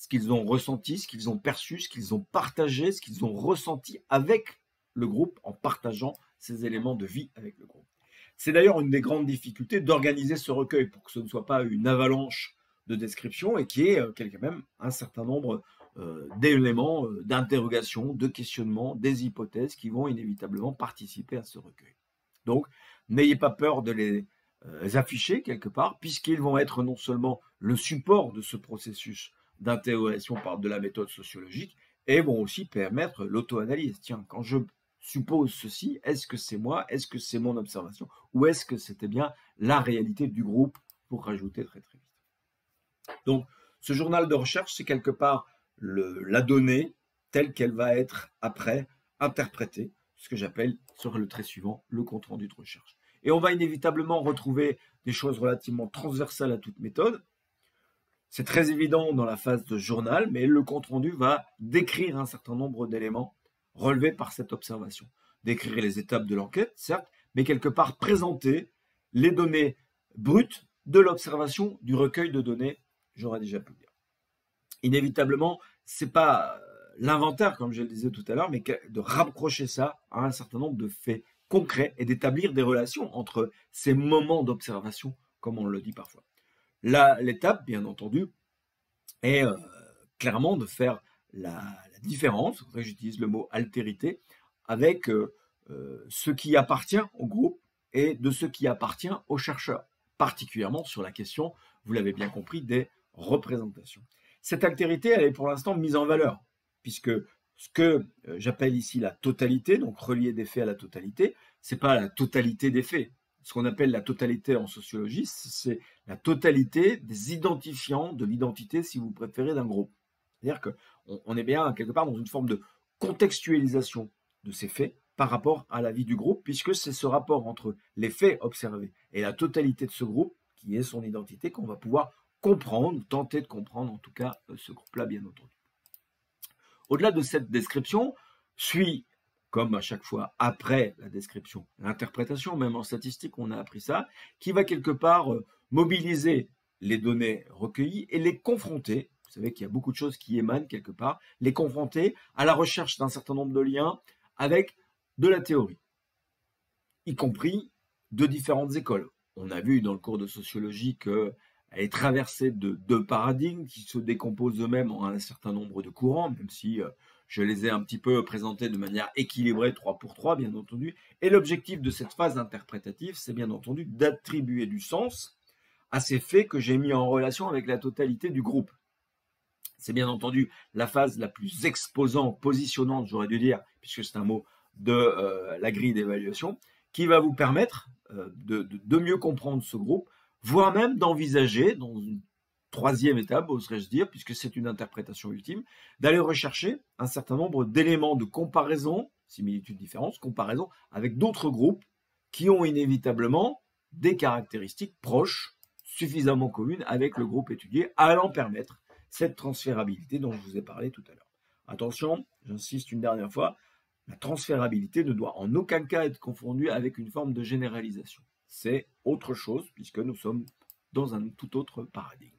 ce qu'ils ont ressenti, ce qu'ils ont perçu, ce qu'ils ont partagé, ce qu'ils ont ressenti avec le groupe en partageant ces éléments de vie avec le groupe. C'est d'ailleurs une des grandes difficultés d'organiser ce recueil pour que ce ne soit pas une avalanche de descriptions et qu'il y ait quand même un certain nombre d'éléments, d'interrogations, de questionnements, des hypothèses qui vont inévitablement participer à ce recueil. Donc, n'ayez pas peur de les afficher quelque part, puisqu'ils vont être non seulement le support de ce processus d'interrogation par de la méthode sociologique, et vont aussi permettre l'auto-analyse. Tiens, quand je suppose ceci, est-ce que c'est moi, est-ce que c'est mon observation, ou est-ce que c'était bien la réalité du groupe, pour rajouter très très vite. Donc, ce journal de recherche, c'est quelque part la donnée telle qu'elle va être après interprétée, ce que j'appelle sur le trait suivant le compte rendu de recherche. Et on va inévitablement retrouver des choses relativement transversales à toute méthode. C'est très évident dans la phase de journal, mais le compte rendu va décrire un certain nombre d'éléments relevés par cette observation. Décrire les étapes de l'enquête, certes, mais quelque part présenter les données brutes de l'observation du recueil de données, j'aurais déjà pu le dire. Inévitablement, c'est pas l'inventaire, comme je le disais tout à l'heure, mais de rapprocher ça à un certain nombre de faits concrets et d'établir des relations entre ces moments d'observation, comme on le dit parfois. L'étape, bien entendu, est clairement de faire la différence, c'est pour ça que j'utilise le mot altérité, avec ce qui appartient au groupe et de ce qui appartient aux chercheurs, particulièrement sur la question, vous l'avez bien compris, des représentations. Cette altérité, elle est pour l'instant mise en valeur, puisque ce que j'appelle ici la totalité, donc relier des faits à la totalité, c'est pas la totalité des faits. Ce qu'on appelle la totalité en sociologie, c'est la totalité des identifiants de l'identité, si vous préférez, d'un groupe. C'est-à-dire qu'on est bien quelque part dans une forme de contextualisation de ces faits par rapport à la vie du groupe, puisque c'est ce rapport entre les faits observés et la totalité de ce groupe, qui est son identité, qu'on va pouvoir comprendre, ou tenter de comprendre en tout cas ce groupe-là, bien entendu. Au-delà de cette description, suit, comme à chaque fois après la description, l'interprétation, même en statistique on a appris ça, qui va quelque part mobiliser les données recueillies et les confronter, vous savez qu'il y a beaucoup de choses qui émanent quelque part, les confronter à la recherche d'un certain nombre de liens avec de la théorie, y compris de différentes écoles. On a vu dans le cours de sociologie qu'elle est traversée de deux paradigmes qui se décomposent eux-mêmes en un certain nombre de courants, même si je les ai un petit peu présentés de manière équilibrée, 3 pour 3, bien entendu. Et l'objectif de cette phase interprétative, c'est bien entendu d'attribuer du sens à ces faits que j'ai mis en relation avec la totalité du groupe. C'est bien entendu la phase la plus exposante, positionnante, j'aurais dû dire, puisque c'est un mot de la grille d'évaluation, qui va vous permettre de mieux comprendre ce groupe, voire même d'envisager, dans une troisième étape, oserais-je dire, puisque c'est une interprétation ultime, d'aller rechercher un certain nombre d'éléments de comparaison, similitudes, différences, comparaison avec d'autres groupes qui ont inévitablement des caractéristiques proches, suffisamment communes avec le groupe étudié, allant permettre cette transférabilité dont je vous ai parlé tout à l'heure. Attention, j'insiste une dernière fois, la transférabilité ne doit en aucun cas être confondue avec une forme de généralisation. C'est autre chose puisque nous sommes dans un tout autre paradigme.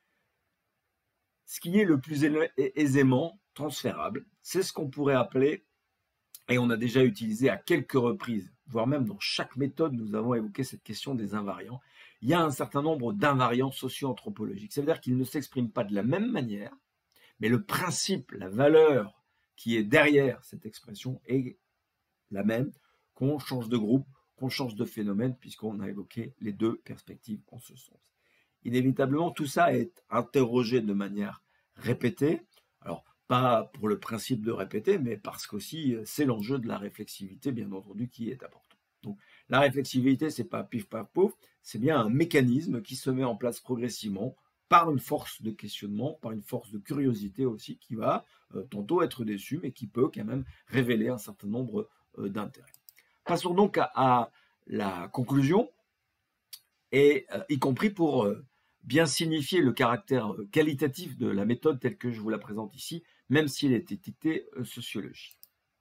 Ce qui est le plus aisément transférable, c'est ce qu'on pourrait appeler, et on a déjà utilisé à quelques reprises, voire même dans chaque méthode, nous avons évoqué cette question des invariants. Il y a un certain nombre d'invariants socio-anthropologiques. Ça veut dire qu'ils ne s'expriment pas de la même manière, mais le principe, la valeur qui est derrière cette expression est la même, qu'on change de groupe, qu'on change de phénomène, puisqu'on a évoqué les deux perspectives en ce sens. Inévitablement, tout ça est interrogé de manière répétée. Alors, pas pour le principe de répéter, mais parce qu'aussi c'est l'enjeu de la réflexivité, bien entendu, qui est important. Donc, la réflexivité, c'est pas pif paf pouf, c'est bien un mécanisme qui se met en place progressivement par une force de questionnement, par une force de curiosité aussi, qui va tantôt être déçue, mais qui peut quand même révéler un certain nombre d'intérêts. Passons donc à la conclusion, et y compris pour bien signifier le caractère qualitatif de la méthode telle que je vous la présente ici, même s'il est étiqueté sociologie.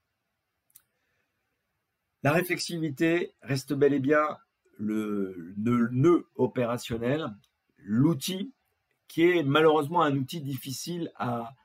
La réflexivité reste bel et bien le nœud opérationnel, l'outil qui est malheureusement un outil difficile à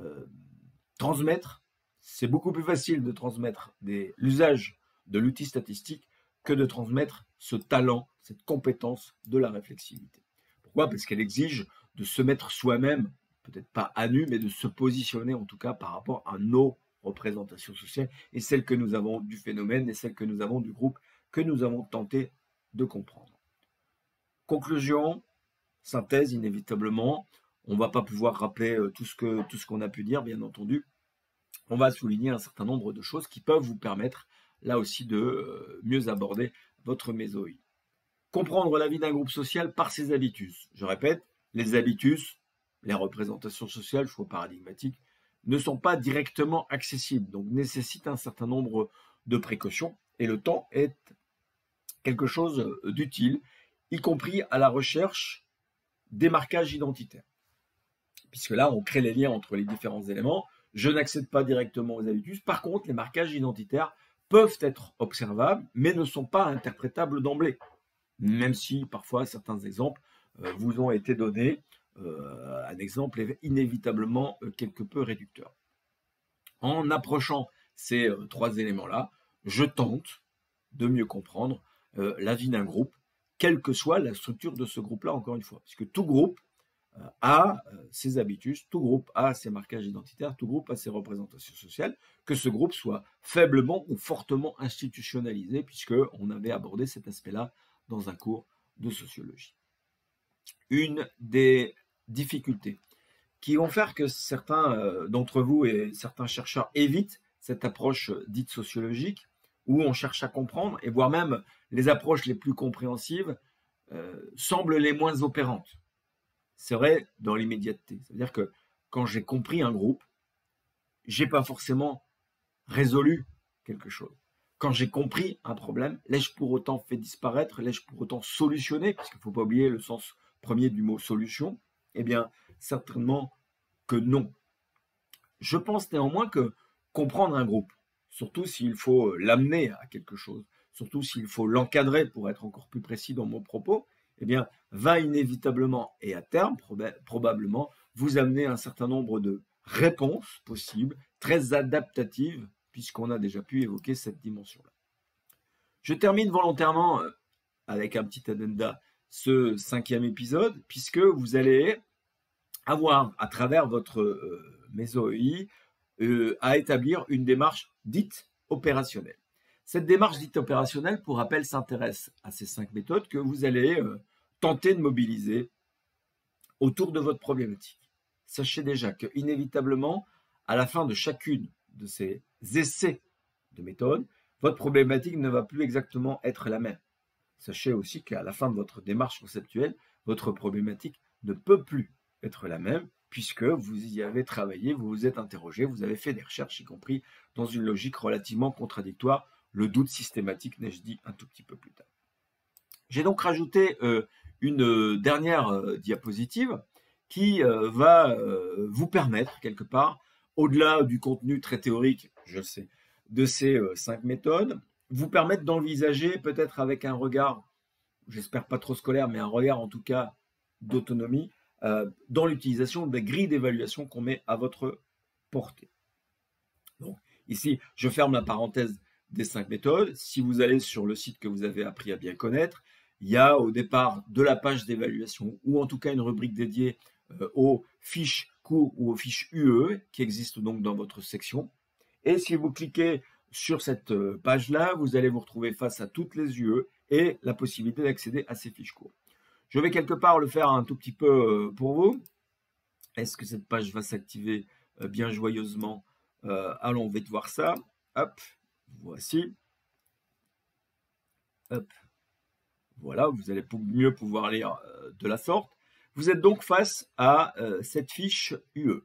transmettre. C'est beaucoup plus facile de transmettre l'usage de l'outil statistique que de transmettre ce talent, cette compétence de la réflexivité. Pourquoi? Parce qu'elle exige de se mettre soi-même, peut-être pas à nu, mais de se positionner en tout cas par rapport à nos représentations sociales et celles que nous avons du phénomène et celles que nous avons du groupe que nous avons tenté de comprendre. Conclusion, synthèse inévitablement, on ne va pas pouvoir rappeler tout ce qu'on a pu dire, bien entendu. On va souligner un certain nombre de choses qui peuvent vous permettre, là aussi, de mieux aborder votre mésoï. Comprendre la vie d'un groupe social par ses habitus. Je répète, les habitus, les représentations sociales, choix paradigmatiques, ne sont pas directement accessibles, donc nécessitent un certain nombre de précautions, et le temps est quelque chose d'utile, y compris à la recherche des marquages identitaires. Puisque là, on crée les liens entre les différents éléments. Je n'accède pas directement aux habitus. Par contre, les marquages identitaires peuvent être observables, mais ne sont pas interprétables d'emblée. Même si, parfois, certains exemples vous ont été donnés. Un exemple est inévitablement quelque peu réducteur. En approchant ces trois éléments-là, je tente de mieux comprendre la vie d'un groupe, quelle que soit la structure de ce groupe-là, encore une fois. Puisque tout groupe a ses habitus, tout groupe a ses marquages identitaires, tout groupe a ses représentations sociales, que ce groupe soit faiblement ou fortement institutionnalisé, puisqu'on avait abordé cet aspect-là dans un cours de sociologie. Une des difficultés qui vont faire que certains d'entre vous et certains chercheurs évitent cette approche dite sociologique, où on cherche à comprendre, et voire même les approches les plus compréhensives semblent les moins opérantes. C'est vrai dans l'immédiateté. C'est-à-dire que quand j'ai compris un groupe, j'ai pas forcément résolu quelque chose. Quand j'ai compris un problème, l'ai-je pour autant fait disparaître, l'ai-je pour autant solutionné, parce qu'il ne faut pas oublier le sens premier du mot solution, eh bien, certainement que non. Je pense néanmoins que comprendre un groupe, surtout s'il faut l'amener à quelque chose, surtout s'il faut l'encadrer pour être encore plus précis dans mon propos, eh bien, va inévitablement et à terme, probablement, vous amener un certain nombre de réponses possibles, très adaptatives, puisqu'on a déjà pu évoquer cette dimension-là. Je termine volontairement avec un petit addenda ce 5e épisode, puisque vous allez avoir, à travers votre méso-EI, à établir une démarche dite opérationnelle. Cette démarche dite opérationnelle, pour rappel, s'intéresse à ces 5 méthodes que vous allez tenter de mobiliser autour de votre problématique. Sachez déjà que, inévitablement, à la fin de chacune de ces essais de méthode, votre problématique ne va plus exactement être la même. Sachez aussi qu'à la fin de votre démarche conceptuelle, votre problématique ne peut plus être la même, puisque vous y avez travaillé, vous vous êtes interrogé, vous avez fait des recherches, y compris dans une logique relativement contradictoire, le doute systématique, n'ai-je dit un tout petit peu plus tard. J'ai donc rajouté une dernière diapositive qui va vous permettre, quelque part, au-delà du contenu très théorique, je le sais, de ces 5 méthodes, vous permettre d'envisager peut-être avec un regard, j'espère pas trop scolaire, mais un regard en tout cas d'autonomie, dans l'utilisation des grilles d'évaluation qu'on met à votre portée. Donc, ici, je ferme la parenthèse des 5 méthodes. Si vous allez sur le site que vous avez appris à bien connaître, il y a au départ de la page d'évaluation, ou en tout cas une rubrique dédiée aux fiches cours ou aux fiches UE qui existent donc dans votre section. Et si vous cliquez sur cette page-là, vous allez vous retrouver face à toutes les UE et la possibilité d'accéder à ces fiches cours. Je vais quelque part le faire un tout petit peu pour vous. Est-ce que cette page va s'activer bien joyeusement? Allons, on va voir ça. Hop, voici. Hop. Voilà, vous allez mieux pouvoir lire de la sorte. Vous êtes donc face à cette fiche UE.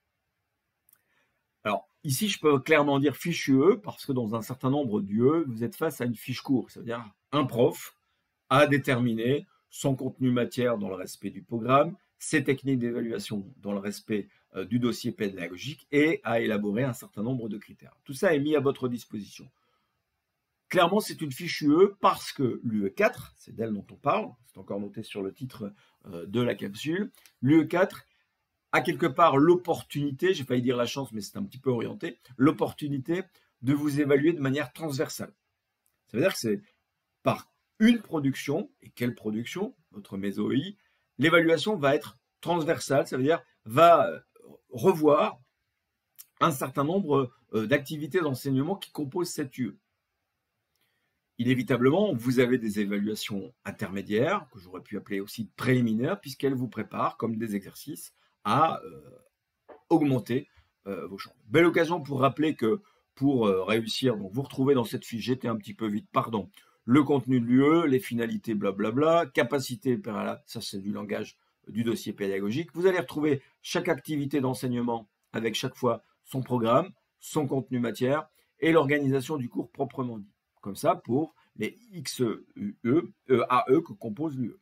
Alors, ici, je peux clairement dire fiche UE parce que dans un certain nombre d'UE, vous êtes face à une fiche cours, c'est-à-dire un prof a déterminé son contenu matière dans le respect du programme, ses techniques d'évaluation dans le respect du dossier pédagogique et a élaboré un certain nombre de critères. Tout ça est mis à votre disposition. Clairement, c'est une fiche UE parce que l'UE4, c'est d'elle dont on parle, c'est encore noté sur le titre de la capsule, l'UE4 a quelque part l'opportunité, j'ai failli dire la chance, mais c'est un petit peu orienté, l'opportunité de vous évaluer de manière transversale. Ça veut dire que c'est par une production, et quelle production, votre MESO-EI, l'évaluation va être transversale, ça veut dire va revoir un certain nombre d'activités d'enseignement qui composent cette UE. Inévitablement, vous avez des évaluations intermédiaires, que j'aurais pu appeler aussi préliminaires, puisqu'elles vous préparent comme des exercices à augmenter vos chances. Belle occasion pour rappeler que pour réussir, donc vous retrouvez dans cette fiche, j'étais un petit peu vite, pardon, le contenu de l'UE, les finalités, blablabla, capacité, ça c'est du langage du dossier pédagogique. Vous allez retrouver chaque activité d'enseignement avec chaque fois son programme, son contenu matière et l'organisation du cours proprement dit. Comme ça pour les XUE, AE que compose l'UE.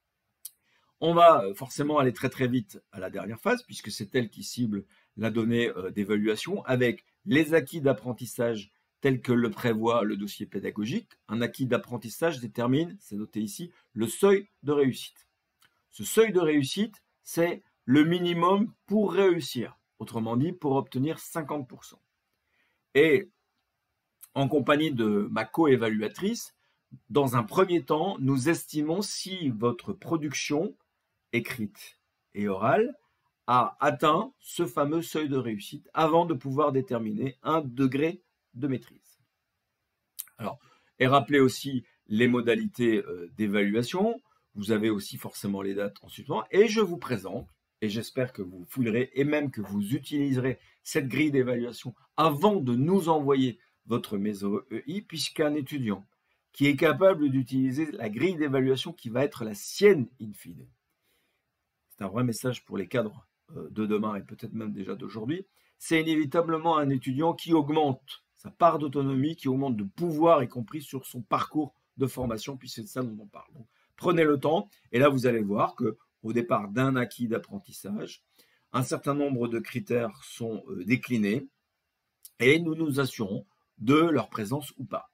On va forcément aller très très vite à la dernière phase, puisque c'est elle qui cible la donnée d'évaluation, avec les acquis d'apprentissage tels que le prévoit le dossier pédagogique. Un acquis d'apprentissage détermine, c'est noté ici, le seuil de réussite. Ce seuil de réussite, c'est le minimum pour réussir, autrement dit, pour obtenir 50%. Et en compagnie de ma co-évaluatrice, dans un premier temps, nous estimons si votre production écrite et orale a atteint ce fameux seuil de réussite avant de pouvoir déterminer un degré de maîtrise. Alors, et rappelez aussi les modalités d'évaluation. Vous avez aussi forcément les dates en suivant. Et je vous présente, et j'espère que vous fouillerez et même que vous utiliserez cette grille d'évaluation avant de nous envoyer votre MESO-EI, puisqu'un étudiant qui est capable d'utiliser la grille d'évaluation qui va être la sienne in fine. C'est un vrai message pour les cadres de demain et peut-être même déjà d'aujourd'hui. C'est inévitablement un étudiant qui augmente sa part d'autonomie, qui augmente de pouvoir, y compris sur son parcours de formation, puis c'est de ça dont on parle. Donc, prenez le temps, et là vous allez voir qu'au départ d'un acquis d'apprentissage, un certain nombre de critères sont déclinés, et nous nous assurons de leur présence ou pas.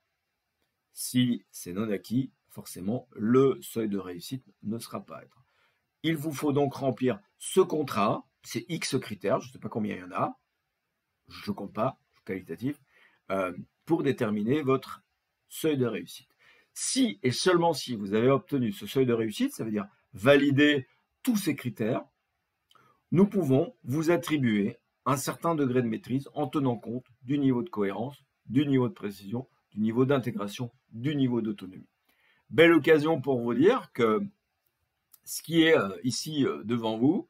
Si c'est non acquis, forcément, le seuil de réussite ne sera pas atteint. Il vous faut donc remplir ce contrat, c'est X critères, je ne sais pas combien il y en a, je ne compte pas, qualitatif, pour déterminer votre seuil de réussite. Si et seulement si vous avez obtenu ce seuil de réussite, ça veut dire valider tous ces critères, nous pouvons vous attribuer un certain degré de maîtrise en tenant compte du niveau de cohérence, du niveau de précision, du niveau d'intégration, du niveau d'autonomie. Belle occasion pour vous dire que ce qui est ici devant vous,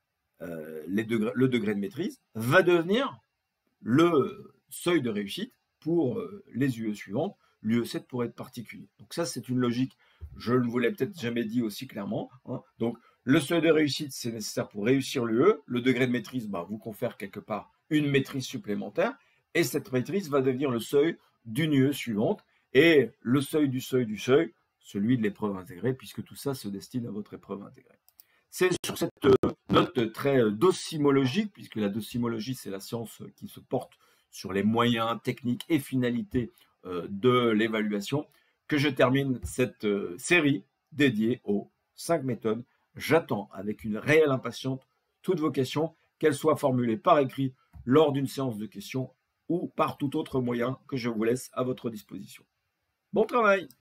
le degré de maîtrise, va devenir le seuil de réussite pour les UE suivantes. L'UE7 pourrait être particulier. Donc ça, c'est une logique, je ne vous l'ai peut-être jamais dit aussi clairement. Donc le seuil de réussite, c'est nécessaire pour réussir l'UE. Le degré de maîtrise vous confère quelque part une maîtrise supplémentaire. Et cette maîtrise va devenir le seuil d'une UE suivante. Et le seuil du seuil du seuil, celui de l'épreuve intégrée, puisque tout ça se destine à votre épreuve intégrée. C'est sur cette note très docimologique, puisque la docimologie, c'est la science qui se porte sur les moyens, techniques et finalités de l'évaluation, que je termine cette série dédiée aux 5 méthodes. J'attends avec une réelle impatience toutes vos questions, qu'elles soient formulées par écrit lors d'une séance de questions ou par tout autre moyen que je vous laisse à votre disposition. Bon travail!